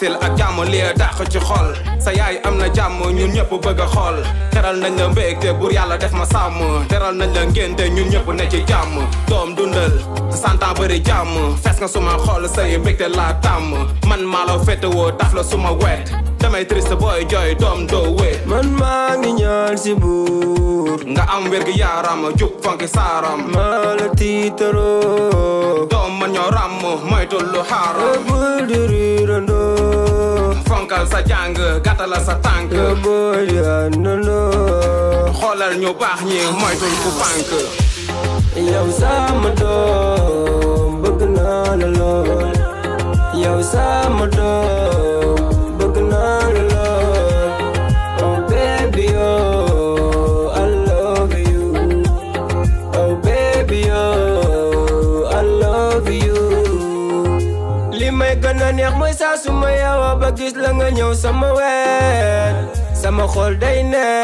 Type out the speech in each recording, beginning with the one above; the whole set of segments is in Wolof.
facile ak jàmm li dàq ci xol sa yaay am na jàmm ñun ñëpp bëgg a xool teral nañ la mbégte bur yàlla def ma sàmm teral nañ la ngénte ñun ñëpp ne ci jàmm doom dundal santan bëri jàmm fees nga suma xol say mbégte laa tàmm man maa la féetewoo taf la suma wet damay triste booy jooy doom doo wéet man maa ngi ñaan si buur nga am wér gi yaaram jub fonki saaram maa la tiitaroo doom man ñoo ràmm moytul lu xaaram bul di riirandoo fonkal sa jàng gàttal sa tànk bul di àndandoo xoolal ñu baax ñi moytul ku pànk yow sama doom bëgg naa la lool yow sama doom bëgg naa la lool oh baby oh I love you oh baby oh I love you li may gën a neex mooy saa su ma yeewoo ba gis la nga ñëw sama wet sama xol day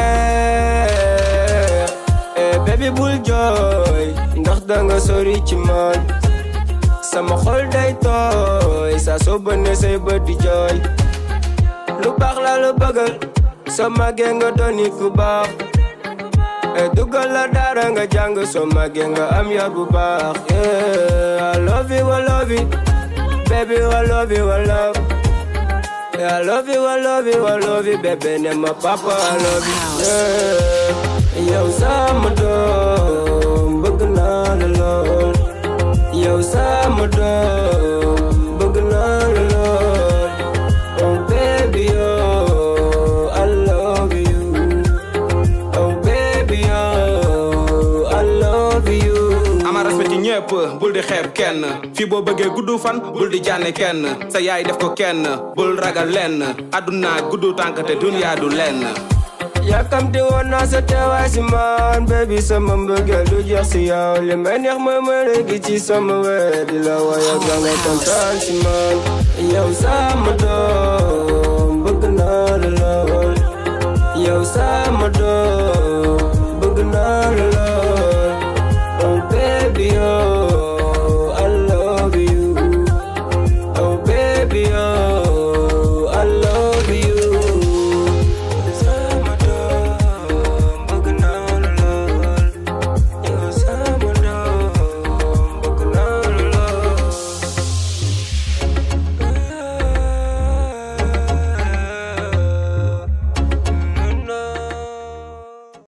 neex baby bul jooy ndax danga sori ci man sama xol day tooy saa soo bënne say bët di jooy lu baax la lu bëggal soo màggee nga doon nit ku baax dugal la dara nga jàng soo màggee nga am yar bu baax I love you I love you baby I love you I love I love you I love you I love you baby ne ma papa I love you yow sama doom bëgg naa la lool yow sama doom bëgg naa la lool oh baby oh I love you oh baby oh I love you ama respect ci ñëpp bul di xeeb kenn fii boo bëggee gudd fan bul di jànne kenn sa yaay def ko kenn bul ragal lenn àdduna gudd tànk te dunya du lenn yàkkamti woon naa sa teewaay si man baby sama mbëggeel du jeex si yow li may neex mooy ma léegi ci sama wet di la waya ga nga kontaan si man yow sama doom bëgg naa la lool yow sama doom bëgg naa la